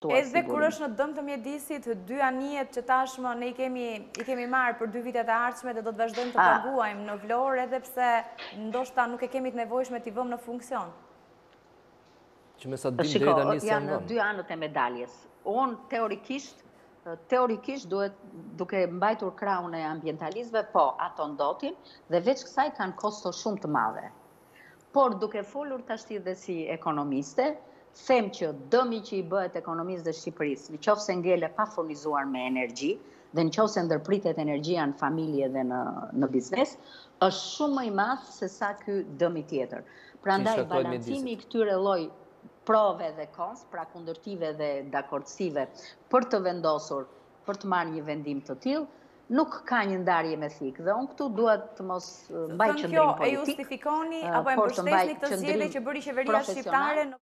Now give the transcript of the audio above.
shtuar Edhe kur sigurim. është në dëm të mjedisit, dy anijet që tashmë ne i kemi marrë për 2 vitet e ardhshme dhe do të vazhdojmë të paguajmë në Vlorë, edhe pse ndoshta nuk e kemi të nevojshme t'i vëmë në funksion. Që me sa dim deri tani janë 2 anët e medaljes. Unë teorikisht duhet, duke mbajtur krahun e ambientalistëve, po, ato ndotin dhe veç kësaj kanë kosto shumë të madhe. Por duke folur tashti dhe si ekonomiste, them që dëmi që i bëhet ekonomisë dhe Shqipërisë, në qoftë se ngele pa furnizuar me energji, dhe në qoftë se ndërpritet energjia në familje dhe në biznes, është shumë më i madh se sa ky dëmi tjetër. Prandaj balancimi i këtyre lloj prove dhe kons, pra kundërtive dhe dakordësive për të vendosur, për të marrë një vendim të tillë, nuk ka një ndarje me thikë. Dhe unë këtu duhet të mos mbaj qëndrim politik. Kjo e justifikoni apo e mbështesni këtë zgjedhje që bëri qeveria shqiptare?